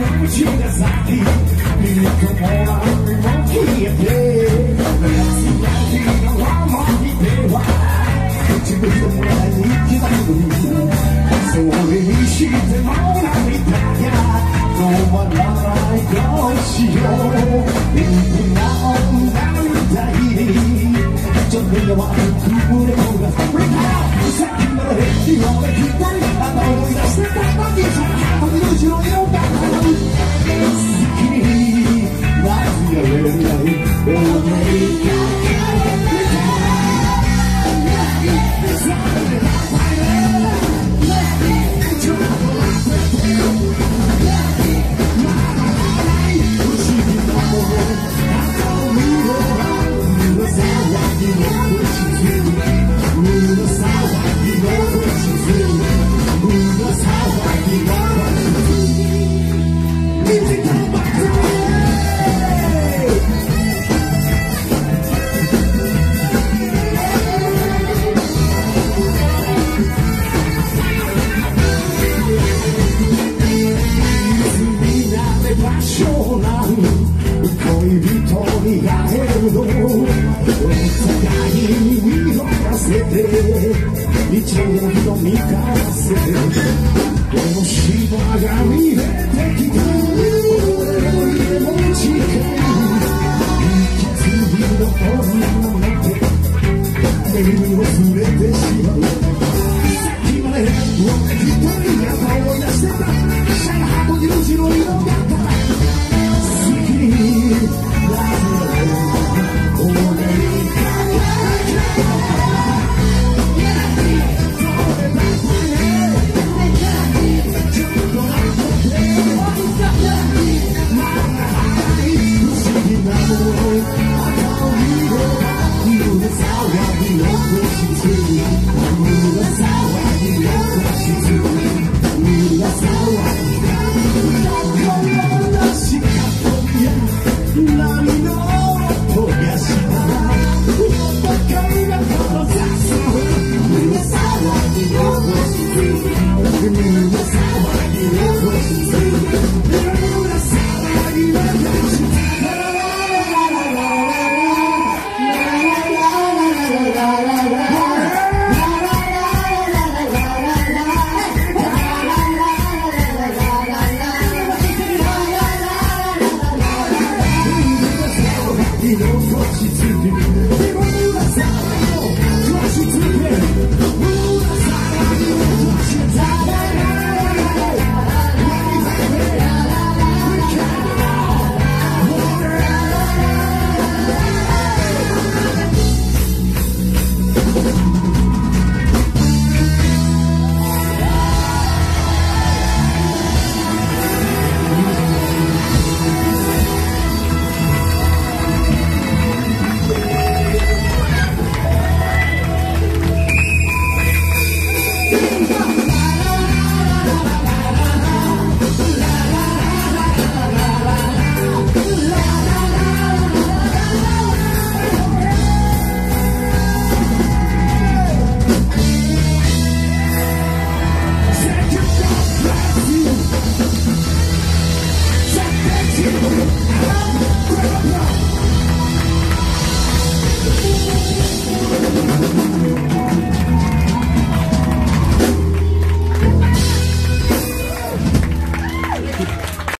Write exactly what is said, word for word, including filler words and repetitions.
ちが先みんなともらうも消えて夏が日の思い出は自分の村に刻むそれにしても涙が止まらないどうしようみんな女みたいにちょっと弱くくぶれこがさっきまで言われきったりあんな思い出してたのにさ時の後ろにおった好きに夏がれない思いが恋人に会えるのお互いに見逃せて一度の日を見交わせてこの芝が見えてきた